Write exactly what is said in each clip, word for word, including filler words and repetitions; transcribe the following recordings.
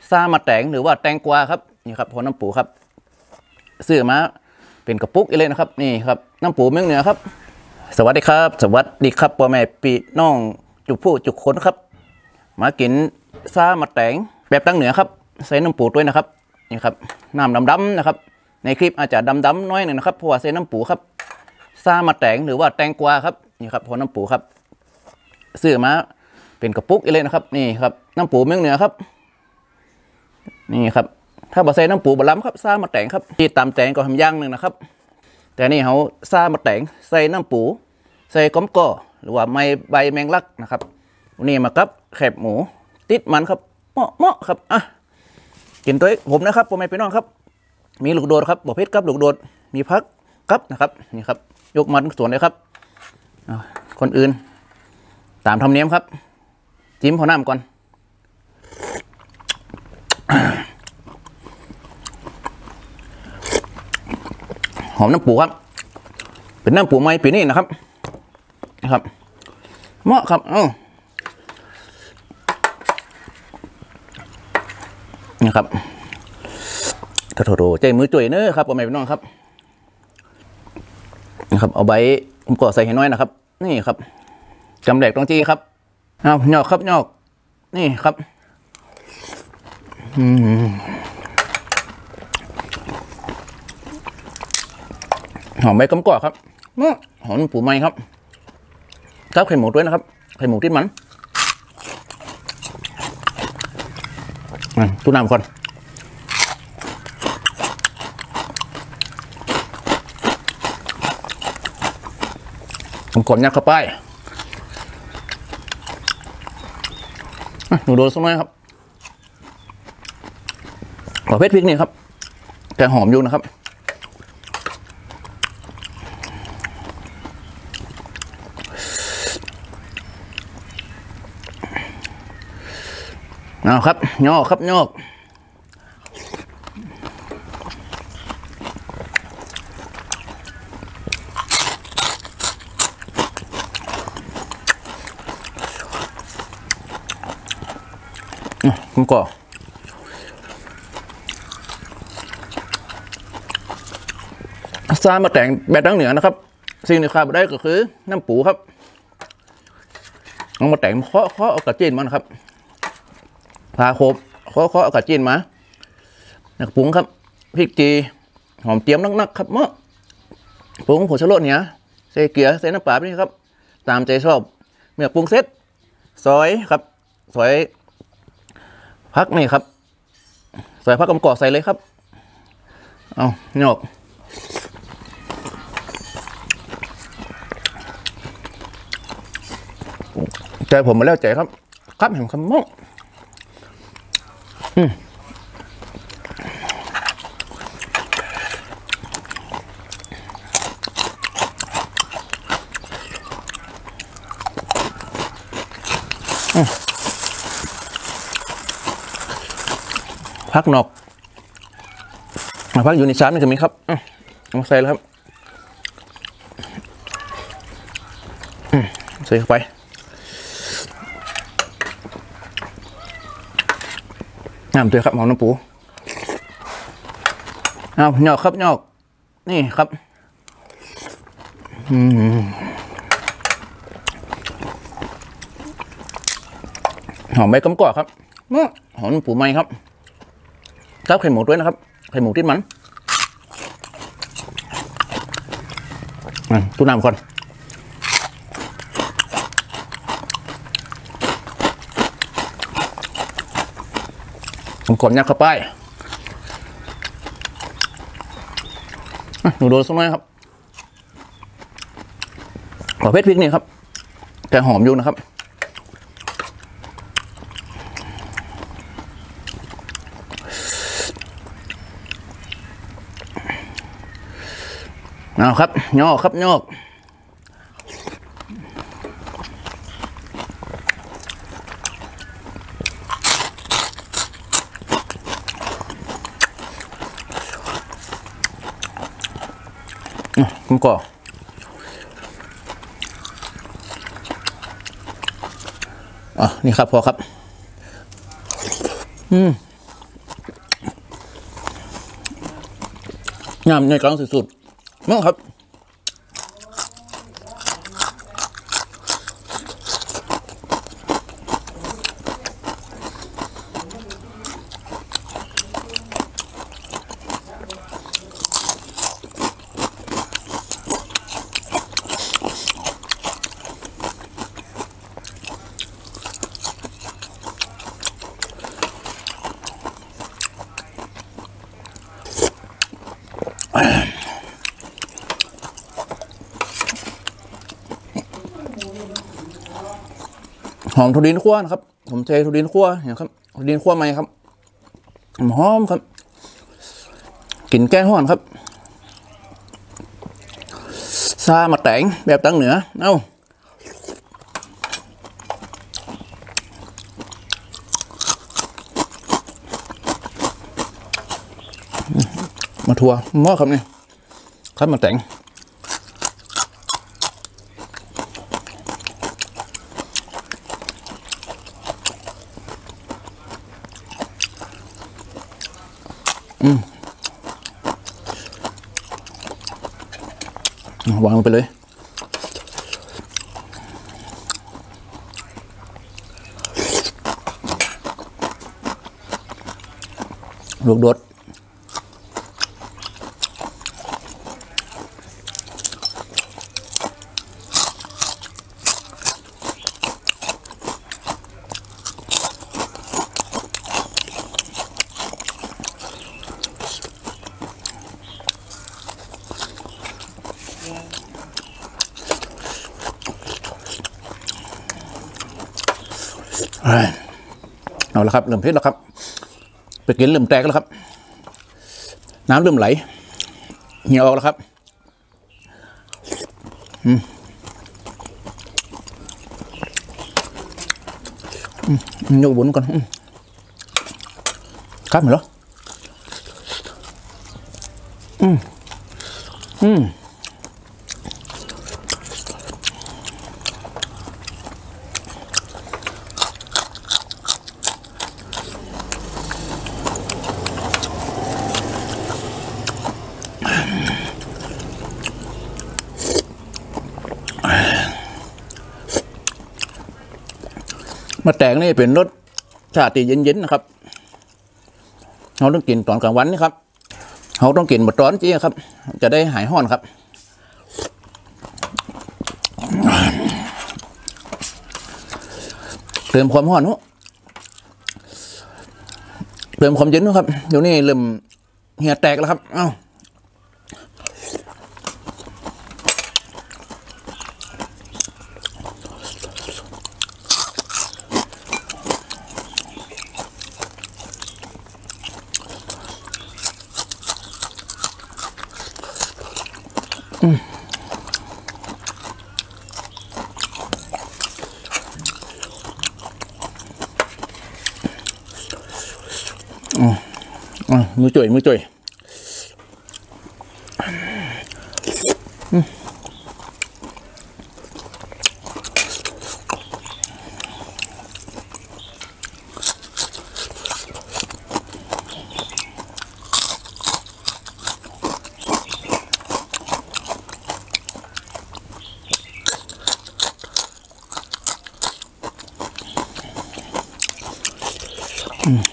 ซามาแตงหรือว่าแตงกวาครับนี่ครับพอน้ำปูครับซื้อมาเป็นกระปุกเลยนะครับนี่ครับน้ำปูเมืองเหนือครับสวัสดีครับสวัสดีครับพ่อแม่พี่น้องจุกผู้จุกคนครับมากินซามาแตงแบบตั้งเหนือครับใส่น้ำปูด้วยนะครับนี่ครับน้ำดำๆนะครับในคลิปอาจจะดำๆน้อยหนึ่งนะครับเพราะว่าใส่น้ำปูครับซามาแตงหรือว่าแตงกวาครับนี่ครับพอน้ำปูครับซื้อมาเป็นกระปุกเลยนะครับนี่ครับน้ำปูเมืองเหนือครับนี่ครับถ้าบะใส่น้ำปูบะล้ำครับซามาแตงครับที่ตำแตงก็ทำย่างหนึ่งนะครับแต่นี่เขาซามาแตงใส่น้ำปูใส่ก้อมก่อหรือว่าไม้ใบแมงลักนะครับวันนี้มากับแคบหมูติดมันครับเหมาะเหมาะครับอ่ะกินตัวผมนะครับผมไม่ไปน้องครับมีลูกโดดครับบ่อเพชรครับลูกโดดมีพักครับนะครับนี่ครับยกมันส่วนเลยครับคนอื่นตามธรรมเนียมครับจิ้มพอน้ำก่อนหอมน้ำปูครับเป็นน้ำปูไม้ปีนี้นะครับนะครับเหมาะครับเอ้านะครับกระโถโถใจมือจุ๋ยเนอะครับพ่อแม่พี่น้องครับนะครับเอาใบผมก่อใส่ให้น้อยนะครับนี่ครับจำแหลกตรงจีครับเอาหยอกครับหยอกนี่ครับอืมหอมใบกำกอกครับหอมปูไม้ครับทับไข่หมูด้วยนะครับไข่หมูติดมันตู้น้ำก่อนผมกดยัดเข้าไปหนูโดนสักหน่อยครับขอเพชรพริกนี่ครับแต่หอมอยู่นะครับเอาครับย่อครับย่อผมก่อซามาแต่งแบบตั้งเหนือนะครับสิ่งที่ขาดไม่ได้ก็คือน้ำปูครับเอามาแต่งเคาะเคาะเอากระจีนมันครับพาโคบเคาะเคาะเอากระจีนมาหนักปรุงครับพริกจีหอมเจียมนักๆครับเมื่อปรุงผงชูรสเนี่ยใส่เกลือใส่น้ำปลาไปนี่ครับตามใจชอบเมื่อปรุงเสร็จซอยครับซอยพักนี่ครับใส่พักกำกอกใส่เลยครับเอาหยอกใจผมมาแล้วใจครับครับเห็นคำมั่งอืมอืมพักนอกพักอยู่ในชามนี่จะมีครับเอามาใส่แล้วครับใส่เข้าไปน้ำตัวครับหอมน้ำปูเอาหยอกครับหยอกนี่ครับหอมใบกำกอกครับหอมน้ำปูไหมครับทับไข่หมูด้วยนะครับไข่หมูติดมันตู้น้ำก่อนผมกดยัดเข้าไปหนูโดนสักหน่อยครับขอเพชรพริกนี่ครับแต่หอมอยู่นะครับเอาครับย่อครับย่อผมก่ออ่ะนี่ครับพอครับอืมงามในกลางสุดๆมั้งครับหอมทุเรียนคั่วนะครับผมเททุเรียนคั่วเนี่ยครับทุเรียนคั่วใหม่ครับหอมครับกลิ่นแก้ห้อนครับซามาแตงแบบตั้งเหนือเอ้ามาทัวหม้อครับนี่ครับมาแต่งอืมวางลงไปเลยลูกโดดเอาละครับเริ่มเผ็ดแล้วครับไปกินเริ่มแตกแล้วครับน้ำเริ่มไหลเหี่ยวออกแล้วครับอืมยกบุญก่อนครับเหรออืมอืมมาแตงนี่เป็นรสชาติเย็นๆนะครับเราต้องกินตอนกลางวันนี่ครับเราต้องกินหมดร้อนจี้ครับจะได้หายห้อนครับเติมความห้อนนุเติมความเย็นนะครับเดี๋ยวนี้เริ่มเหี่ยแตกแล้วครับเอ้าอืมอ๋ออ๋อมือจ่อยมือจ่อยอืมอืม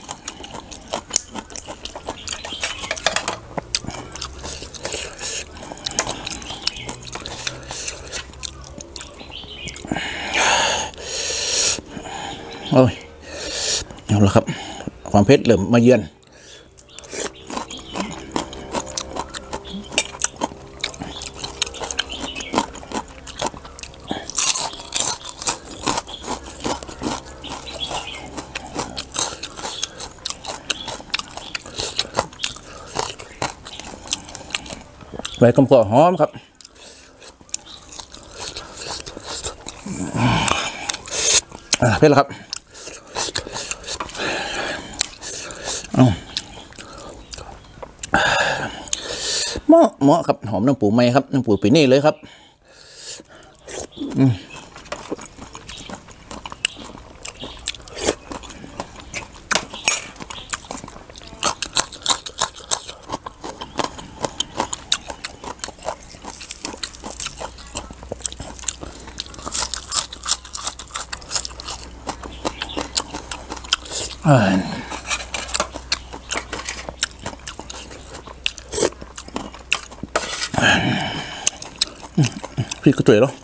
โอ้ยเอาละครับความเผ็ดเริ่มมาเยือนใบกำกอหอมครับเผ็ดแล้วครับเอาเหมาะเหมาะครับหอมน้ำปูไหมครับน้ำปูปีนี่เลยครับอืมพี่ก็เจ๋อแล้ว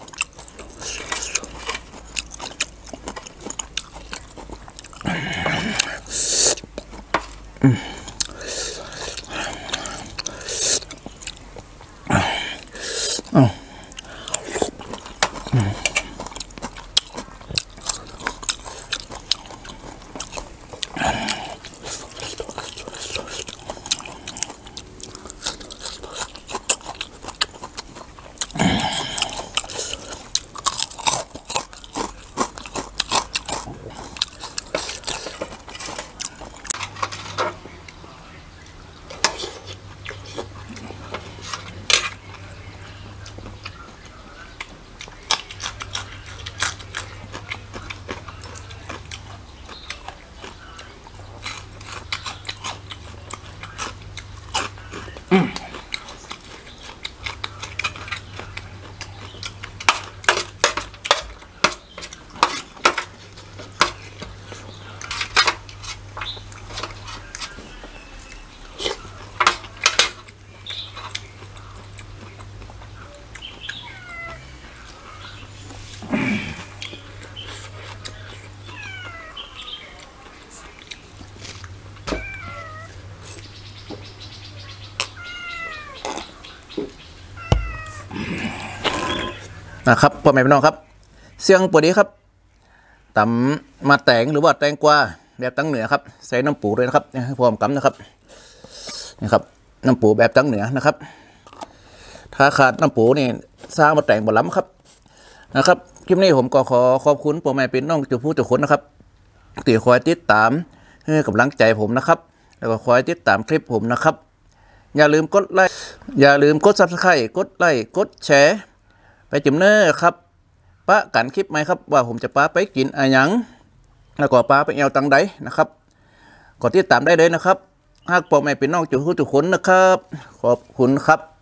นะครับพ่อแม่พี่น้องครับเสียงปวดดีครับตำมาแตงหรือว่าแตงกวาแบบตั้งเหนือครับใส่น้ำปูด้วยนะครับพร้อมกันนะครับนี่ครับน้ำปูแบบตั้งเหนือนะครับถ้าขาดน้ำปูนี่สร้างมาแตงบ่ล้ำครับนะครับคลิปนี้ผมก็ขอขอบคุณพ่อแม่พี่น้องจุผู้จุคนนะครับที่คอยติดตามให้กำลังใจผมนะครับแล้วก็คอยติดตามคลิปผมนะครับอย่าลืมกดไลค์อย่าลืมกดซับสไครต์กดไลค์กดแชร์ไปจุ่มเนอร์ครับป้ากันคลิปไหมครับว่าผมจะป้าไปกินอะไรยังแล้วก็ป้าไปแอวตังใดนะครับกดติดตามได้เลยนะครับหากพ่อแม่พี่น้องจุผู้จุคนนะครับขอบคุณครับ